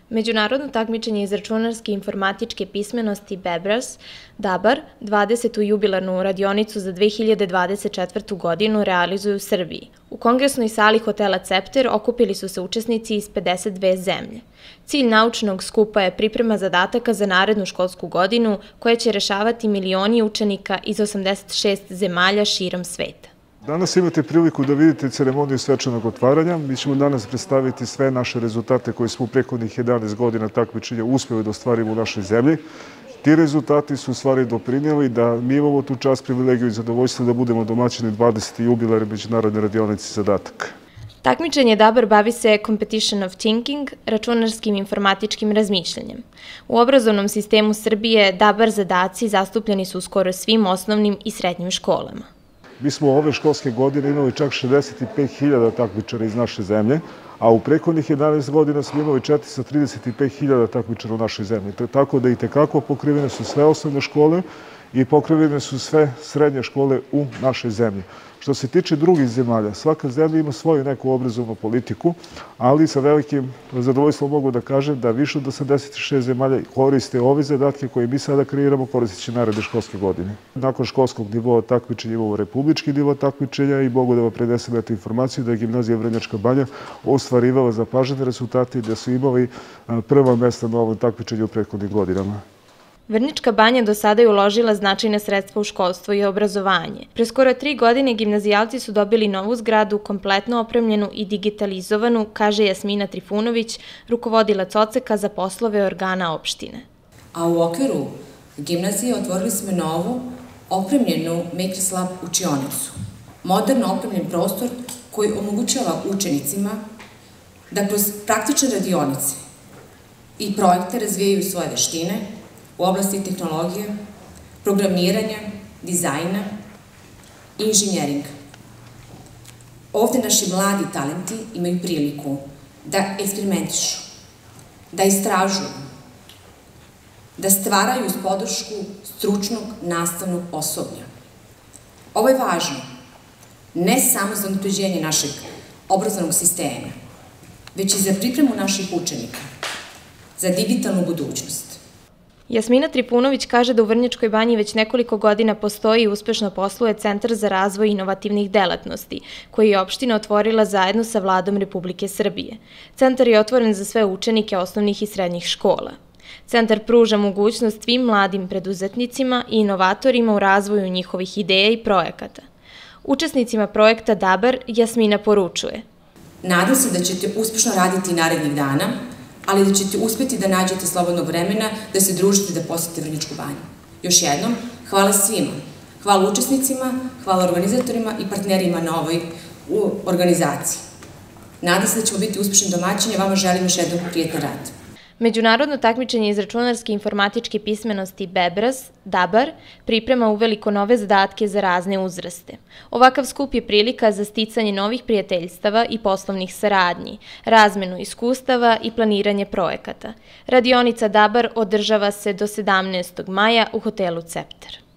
Međunarodno takmičenje iz računarske i informatičke pismenosti BEBRAS, DABAR, 20. jubilarnu radionicu za 2024. godinu realizuju u Srbiji. U kongresnoj sali hotela Cepter okupili su se učesnici iz 52 zemlje. Cilj naučnog skupa je priprema zadataka za narednu školsku godinu koje će rešavati milioni učenika iz 86 zemalja širom sveta. Danas imate priliku da vidite ceremoniju svečanog otvaranja. Mi ćemo danas predstaviti sve naše rezultate koje smo u prethodnih 11 godina takmičenja uspeli da ostvarimo u našoj zemlji. Ti rezultati su u stvari doprinijeli da mi imamo tu čast, privilegiju i zadovoljstvo da budemo domaćini 20. jubilar Međunarodne radionice zadataka. Takmičenje DABAR bavi se Competition of Thinking, računarskim informatičkim razmišljanjem. U obrazovnom sistemu Srbije DABAR zadaci zastupljeni su u skoro svim osnovnim i srednjim školama. Mi smo ove školske godine imali čak 65.000 takmičara iz naše zemlje, a u prethodnih 11 godina smo imali 435.000 takmičara u našoj zemlji. Tako da i tekako pokrivene su sve osnovne škole i pokrivene su sve srednje škole u našoj zemlji. Što se tiče drugih zemalja, svaka zemlja ima svoju neku obrazovnu politiku, ali sa velikim zadovoljstvom mogu da kažem da više od 86 zemalja koriste ove zadatke koje mi sada kreiramo, koristit će naredne školske godine. Nakon školskog nivoa takmičenja imamo republički nivo takmičenja i mogu da vam prenesem eto informaciju da je gimnazija Vrnjačka Banja ostvarivala zapažene rezultate i da su imali prva mesta na ovom takmičenju u prethodnim godinama. Vrnjačka Banja do sada je uložila značajna sredstva u školstvo i obrazovanje. Pre skoro 3 godine gimnazijalci su dobili novu zgradu, kompletno opremljenu i digitalizovanu, kaže Jasmina Trifunović, rukovodilac odseka za poslove organa opštine. A u okviru gimnazije otvorili smo novu, opremljenu Makers Lab učionicu. Moderno opremljen prostor koji omogućava učenicima da kroz praktične radionice i projekte razvijaju svoje veštine u oblasti tehnologije, programiranja, dizajna i inženjeringa. Ovde naši mladi talenti imaju priliku da eksperimentišu, da istražuju, da stvaraju uz podršku stručnog nastavnog osoblja. Ovo je važno ne samo za unapređenje našeg obrazovnog sistema, već i za pripremu naših učenika za digitalnu budućnost. Jasmina Trifunović kaže da u Vrnjačkoj Banji već nekoliko godina postoji i uspešno posluje Centar za razvoj inovativnih delatnosti, koji je opština otvorila zajedno sa Vladom Republike Srbije. Centar je otvoren za sve učenike osnovnih i srednjih škola. Centar pruža mogućnost svim mladim preduzetnicima i inovatorima u razvoju njihovih ideja i projekata. Učesnicima projekta DABAR Jasmina poručuje: Nadam se da ćete uspešno raditi narednih dana, ali da ćete uspeti da nađete slobodnog vremena, da se družite, da posetite Vrnjačku Banju. Još jednom, hvala svima. Hvala učesnicima, hvala organizatorima i partnerima na ovoj organizaciji. Nadam se da ćemo biti uspešni domaćini, a vama želim još jednom prijetan rad. Međunarodno takmičenje iz računarske i informatičke pismenosti BEBRAS, DABAR, priprema uveliko nove zadatke za razne uzraste. Ovakav skup je prilika za sticanje novih prijateljstava i poslovnih saradnji, razmenu iskustava i planiranje projekata. Radionica DABAR održava se do 17. maja u hotelu Cepter.